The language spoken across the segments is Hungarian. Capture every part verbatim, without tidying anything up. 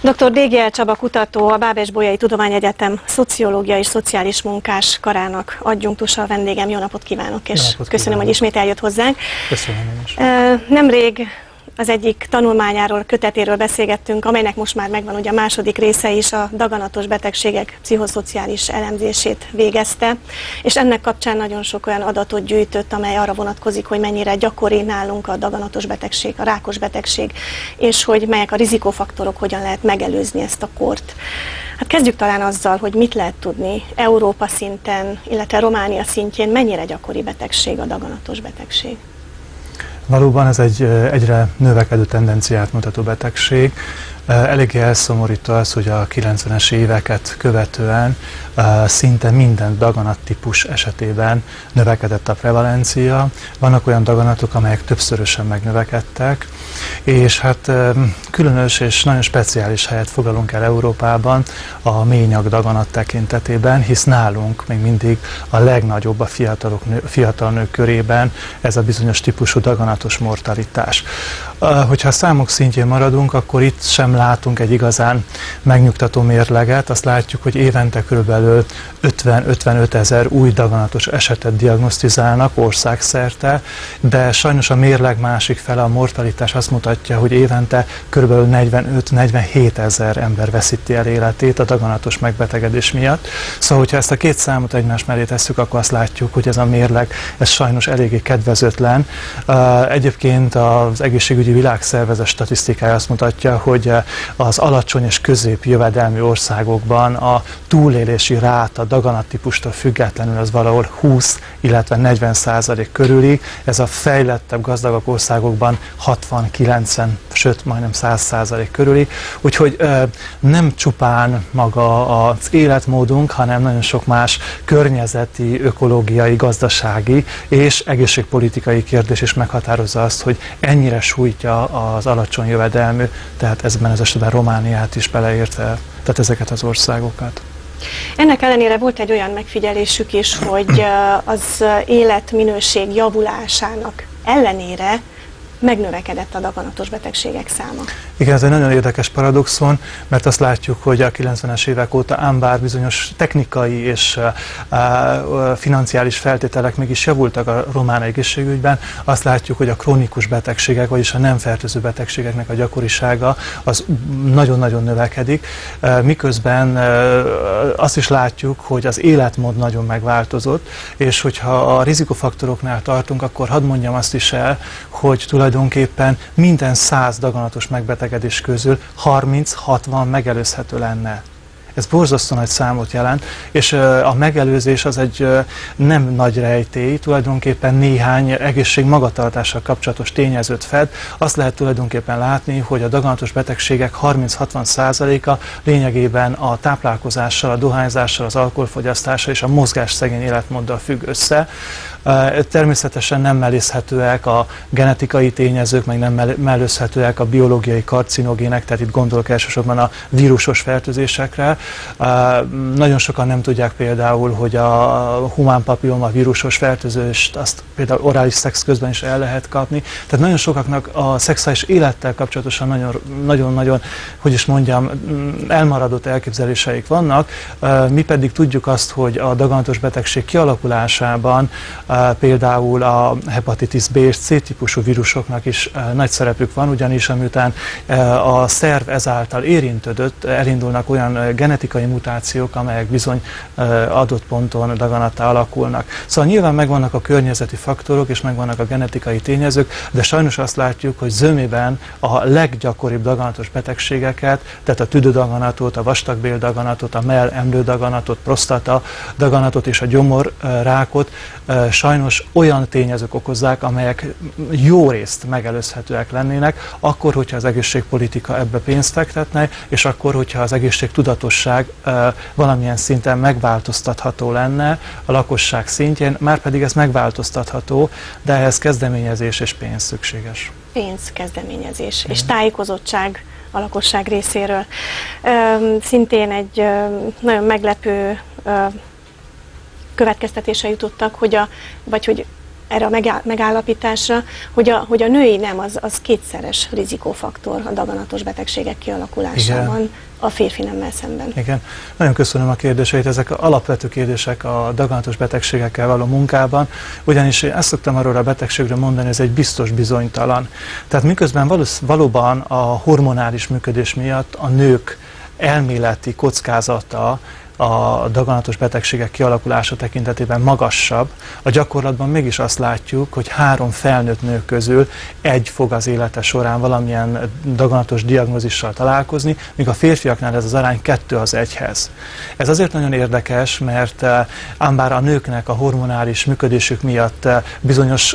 doktor dé gé el Csaba kutató, a Bábes-Bolyai Tudományegyetem szociológia és szociális munkás karának adjunktusa a vendégem. Jó napot kívánok, és napot köszönöm, kívánok. hogy ismét eljött hozzánk. Köszönöm én is. Nemrég az egyik tanulmányáról, kötetéről beszélgettünk, amelynek most már megvan ugye a második része is, a daganatos betegségek pszichoszociális elemzését végezte, és ennek kapcsán nagyon sok olyan adatot gyűjtött, amely arra vonatkozik, hogy mennyire gyakori nálunk a daganatos betegség, a rákos betegség, és hogy melyek a rizikófaktorok, hogyan lehet megelőzni ezt a kort. Hát kezdjük talán azzal, hogy mit lehet tudni Európa szinten, illetve Románia szintjén, mennyire gyakori betegség a daganatos betegség. Valóban ez egy egyre növekedő tendenciát mutató betegség. Eléggé elszomorító az, hogy a kilencvenes éveket követően szinte minden daganattípus esetében növekedett a prevalencia. Vannak olyan daganatok, amelyek többszörösen megnövekedtek, és hát különös és nagyon speciális helyet foglalunk el Európában a ményag daganat tekintetében, hisz nálunk még mindig a legnagyobb a fiatalok, fiatal nők körében ez a bizonyos típusú daganatos mortalitás. Hogyha a számok szintjén maradunk, akkor itt sem látunk egy igazán megnyugtató mérleget. Azt látjuk, hogy évente körülbelül ötven-ötvenöt ezer új daganatos esetet diagnosztizálnak országszerte, de sajnos a mérleg másik fele, a mortalitás azt mutatja, hogy évente körülbelül negyvenöt-negyvenhét ezer ember veszíti el életét a daganatos megbetegedés miatt. Szóval, hogyha ezt a két számot egymás mellé tesszük, akkor azt látjuk, hogy ez a mérleg ez sajnos eléggé kedvezőtlen. Egyébként az egészségügyi világszervezet statisztikája azt mutatja, hogy az alacsony és közép jövedelmű országokban a túlélési ráta daganattípustól függetlenül az valahol húsz, illetve negyven százalék körüli. Ez a fejlettebb, gazdagabb országokban hatvan-kilencven, sőt majdnem száz százalék körüli. Úgyhogy nem csupán maga az életmódunk, hanem nagyon sok más környezeti, ökológiai, gazdasági és egészségpolitikai kérdés is meghatározza azt, hogy ennyire sújtja az alacsony jövedelmű, tehát ezben az esetben Romániát is beleértve, tehát ezeket az országokat. Ennek ellenére volt egy olyan megfigyelésük is, hogy az életminőség javulásának ellenére megnövekedett a daganatos betegségek száma. Igen, ez egy nagyon érdekes paradoxon, mert azt látjuk, hogy a kilencvenes évek óta ám bár bizonyos technikai és uh, uh, financiális feltételek mégis javultak a román egészségügyben, azt látjuk, hogy a krónikus betegségek, vagyis a nem fertőző betegségeknek a gyakorisága az nagyon-nagyon növekedik, uh, miközben uh, azt is látjuk, hogy az életmód nagyon megváltozott, és hogyha a rizikofaktoroknál tartunk, akkor hadd mondjam azt is el, hogy tulajdonképpen minden száz daganatos megbetegedés közül harminc-hatvan megelőzhető lenne. Ez borzasztó nagy számot jelent, és a megelőzés az egy nem nagy rejtély, tulajdonképpen néhány egészség magatartással kapcsolatos tényezőt fed. Azt lehet tulajdonképpen látni, hogy a daganatos betegségek harminc-hatvan százaléka lényegében a táplálkozással, a dohányzással, az alkoholfogyasztással és a mozgásszegény életmóddal függ össze. Természetesen nem mellészhetőek a genetikai tényezők, meg nem mellőzhetőek a biológiai karcinogének, tehát itt gondolok elsősorban a vírusos fertőzésekre. Nagyon sokan nem tudják például, hogy a humán papilloma vírusos fertőzést azt például orális szex közben is el lehet kapni. Tehát nagyon sokaknak a szexuális élettel kapcsolatosan nagyon-nagyon, hogy is mondjam, elmaradott elképzeléseik vannak. Mi pedig tudjuk azt, hogy a daganatos betegség kialakulásában például a hepatitis B és C típusú vírusoknak is nagy szerepük van, ugyanis amiután a szerv ezáltal érintődött, elindulnak olyan genetikai mutációk, amelyek bizony adott ponton daganattá alakulnak. Szóval nyilván megvannak a környezeti faktorok, és megvannak a genetikai tényezők, de sajnos azt látjuk, hogy zömében a leggyakoribb daganatos betegségeket, tehát a tüdődaganatot, a vastagbéldaganatot, a mell-emlődaganatot, prostata daganatot és a gyomorrákot sajnos olyan tényezők okozzák, amelyek jó részt megelőzhetőek lennének, akkor, hogyha az egészségpolitika ebbe pénzt fektetne, és akkor, hogyha az egészségtudatosság valamilyen szinten megváltoztatható lenne a lakosság szintjén, már pedig ez megváltoztatható, de ehhez kezdeményezés és pénz szükséges. Pénz, kezdeményezés és tájékozottság a lakosság részéről. Szintén egy nagyon meglepő következtetése jutottak, hogy a, vagy hogy erre a megállapításra, hogy a, hogy a női nem az, az kétszeres rizikófaktor a daganatos betegségek kialakulásában. Igen. A férfi nemmel szemben. Igen. Nagyon köszönöm a kérdéseit, ezek alapvető kérdések a daganatos betegségekkel való munkában, ugyanis én ezt szoktam arról a betegségről mondani, ez egy biztos bizonytalan. Tehát miközben valósz, valóban a hormonális működés miatt a nők elméleti kockázata a daganatos betegségek kialakulása tekintetében magasabb, a gyakorlatban mégis azt látjuk, hogy három felnőtt nő közül egy fog az élete során valamilyen daganatos diagnózissal találkozni, míg a férfiaknál ez az arány kettő az egyhez. Ez azért nagyon érdekes, mert ám bár a nőknek a hormonális működésük miatt bizonyos,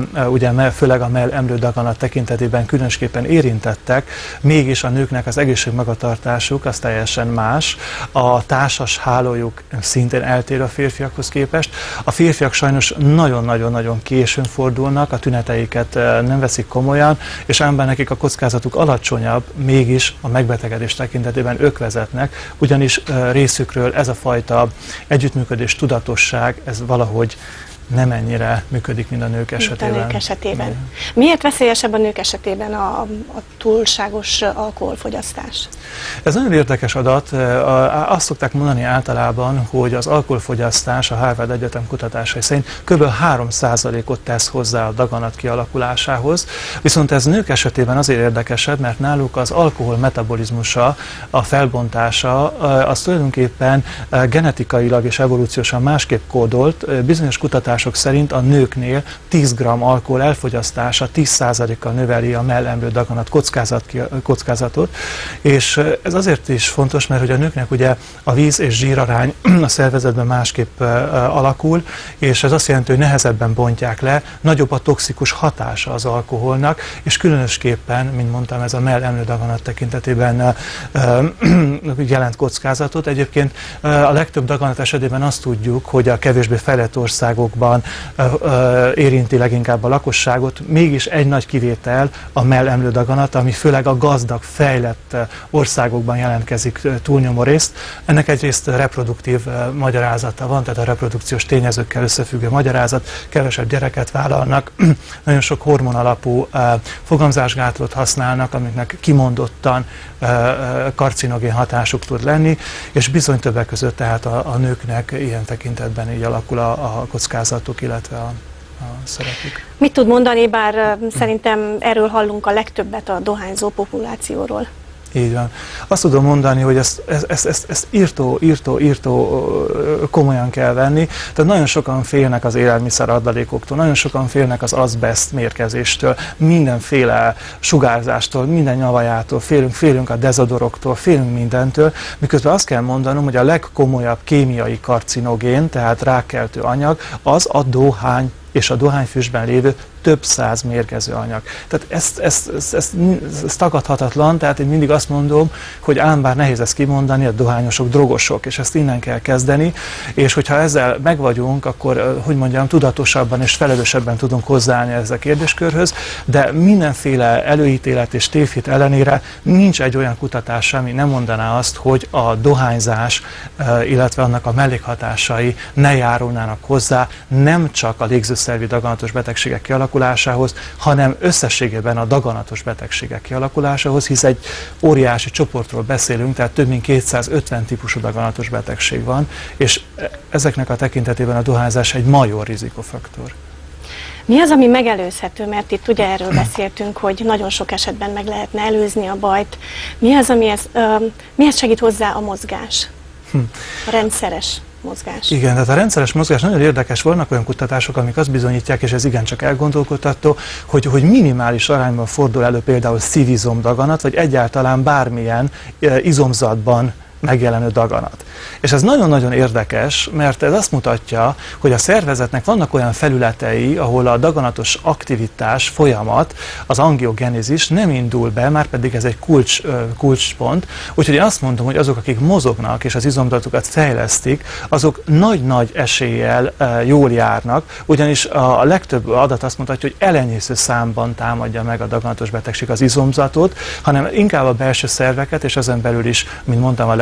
ugye főleg a mell-emlődaganat tekintetében különösképpen érintettek, mégis a nőknek az egészségmagatartásuk az teljesen más. A társas hálójuk szintén eltér a férfiakhoz képest. A férfiak sajnos nagyon-nagyon-nagyon későn fordulnak, a tüneteiket nem veszik komolyan, és ám bár nekik a kockázatuk alacsonyabb, mégis a megbetegedés tekintetében ők vezetnek, ugyanis részükről ez a fajta együttműködés, tudatosság, ez valahogy nem ennyire működik, mint a nők esetében. Mint a nők esetében. Miért veszélyesebb a nők esetében a, a túlságos alkoholfogyasztás? Ez nagyon érdekes adat. Azt szokták mondani általában, hogy az alkoholfogyasztás a Harvard Egyetem kutatásai szerint kb. három százalékot tesz hozzá a daganat kialakulásához, viszont ez nők esetében azért érdekesebb, mert náluk az alkohol metabolizmusa, a felbontása, az tulajdonképpen genetikailag és evolúciósan másképp kódolt. Bizonyos kutatások szerint a nőknél tíz gramm alkohol elfogyasztása tíz százalékkal növeli a mell-emlődaganat kockázat, kockázatot, és ez azért is fontos, mert hogy a nőknek ugye a víz és zsírarány a szervezetben másképp alakul, és ez azt jelenti, hogy nehezebben bontják le, nagyobb a toxikus hatása az alkoholnak, és különösképpen, mint mondtam, ez a mell-emlődaganat tekintetében jelent kockázatot. Egyébként a legtöbb daganat esetében azt tudjuk, hogy a kevésbé fejlett országokban érinti leginkább a lakosságot, mégis egy nagy kivétel a mell-emlődaganat, ami főleg a gazdag, fejlett országokban jelentkezik túlnyomó részt. Ennek egyrészt reproduktív magyarázata van, tehát a reprodukciós tényezőkkel összefüggő magyarázat, kevesebb gyereket vállalnak, nagyon sok hormonalapú fogamzásgátlót használnak, amiknek kimondottan karcinogén hatásuk tud lenni, és bizony többek között tehát a, a nőknek ilyen tekintetben így alakul a, a kockázatuk, illetve a, a szerepük. Mit tud mondani, bár szerintem erről hallunk a legtöbbet a dohányzó populációról? Így van. Azt tudom mondani, hogy ezt, ezt, ezt, ezt írtó, írtó, írtó komolyan kell venni. Tehát nagyon sokan félnek az élelmiszer adalékoktól, nagyon sokan félnek az azbest mérgezéstől, mindenféle sugárzástól, minden nyavajától, félünk, félünk a dezodoroktól, félünk mindentől, miközben azt kell mondanom, hogy a legkomolyabb kémiai karcinogén, tehát rákkeltő anyag, az a dohány és a dohányfüstben lévő több száz mérgező anyag. Tehát ez, ez, ez, ez, ez tagadhatatlan, tehát én mindig azt mondom, hogy ám bár nehéz ezt kimondani, a dohányosok drogosok, és ezt innen kell kezdeni, és hogyha ezzel megvagyunk, akkor, hogy mondjam, tudatosabban és felelősebben tudunk hozzáállni ezzel a kérdéskörhöz, de mindenféle előítélet és tévhit ellenére nincs egy olyan kutatás, ami nem mondaná azt, hogy a dohányzás, illetve annak a mellékhatásai ne járulnának hozzá nem csak a légzőszervi daganatos betegségek kialakulásához, hanem összességében a daganatos betegségek kialakulásához, hisz egy óriási csoportról beszélünk, tehát több mint kétszázötven típusú daganatos betegség van, és ezeknek a tekintetében a dohányzás egy major rizikofaktor. Mi az, ami megelőzhető, mert itt ugye erről beszéltünk, hogy nagyon sok esetben meg lehetne előzni a bajt. Mi az, amihez, uh, mihez segít hozzá a mozgás? Hm. A rendszeres mozgás. Igen, tehát a rendszeres mozgás nagyon érdekes, vannak olyan kutatások, amik azt bizonyítják, és ez igencsak elgondolkodtató, hogy, hogy minimális arányban fordul elő például szívizomdaganat, vagy egyáltalán bármilyen izomzatban megjelenő daganat. És ez nagyon-nagyon érdekes, mert ez azt mutatja, hogy a szervezetnek vannak olyan felületei, ahol a daganatos aktivitás, folyamat, az angiogenezis nem indul be, már pedig ez egy kulcs, kulcspont. Úgyhogy én azt mondom, hogy azok, akik mozognak és az izomzatokat fejlesztik, azok nagy-nagy eséllyel jól járnak, ugyanis a legtöbb adat azt mutatja, hogy elenyésző számban támadja meg a daganatos betegség az izomzatot, hanem inkább a belső szerveket, és ezen belül is, mint mondtam, a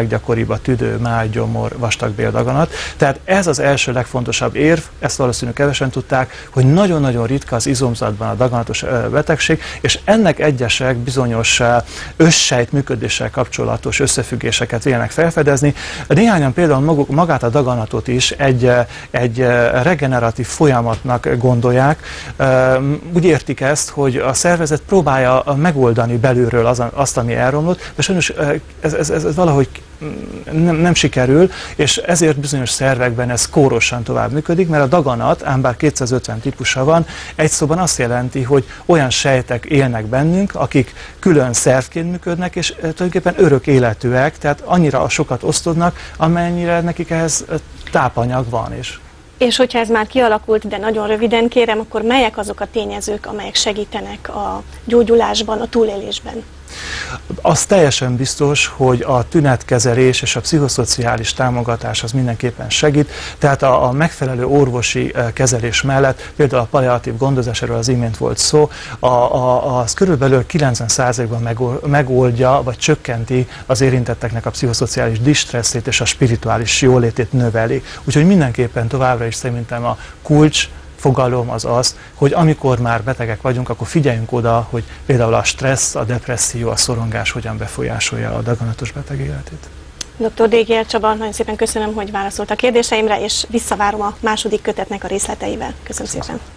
leggyakoribb a tüdő, máj, gyomor, vastagbéldaganat. Tehát ez az első legfontosabb érv, ezt valószínűleg kevesen tudták, hogy nagyon-nagyon ritka az izomzatban a daganatos betegség, és ennek egyesek bizonyos összsejt működéssel kapcsolatos összefüggéseket vélnek felfedezni. Néhányan például maguk, magát a daganatot is egy, egy regeneratív folyamatnak gondolják. Úgy értik ezt, hogy a szervezet próbálja megoldani belülről az, azt, ami elromlott, de sajnos ez, ez, ez valahogy nem, nem sikerül, és ezért bizonyos szervekben ez kórosan tovább működik, mert a daganat, ám bár kétszázötven típusa van, egy szóban azt jelenti, hogy olyan sejtek élnek bennünk, akik külön szervként működnek, és tulajdonképpen örök életűek, tehát annyira sokat osztodnak, amennyire nekik ehhez tápanyag van is. És hogyha ez már kialakult, de nagyon röviden kérem, akkor melyek azok a tényezők, amelyek segítenek a gyógyulásban, a túlélésben? Az teljesen biztos, hogy a tünetkezelés és a pszichoszociális támogatás az mindenképpen segít, tehát a, a megfelelő orvosi kezelés mellett, például a palliatív gondozás, erről az imént volt szó, a, a, az körülbelül kilencven százalékban megoldja, vagy csökkenti az érintetteknek a pszichoszociális distresszét és a spirituális jólétét növeli. Úgyhogy mindenképpen továbbra is szerintem a kulcs fogalom az az, hogy amikor már betegek vagyunk, akkor figyeljünk oda, hogy például a stressz, a depresszió, a szorongás hogyan befolyásolja a daganatos beteg életét. doktor Dégér Csaba, nagyon szépen köszönöm, hogy válaszolt a kérdéseimre, és visszavárom a második kötetnek a részleteivel. Köszönöm szépen.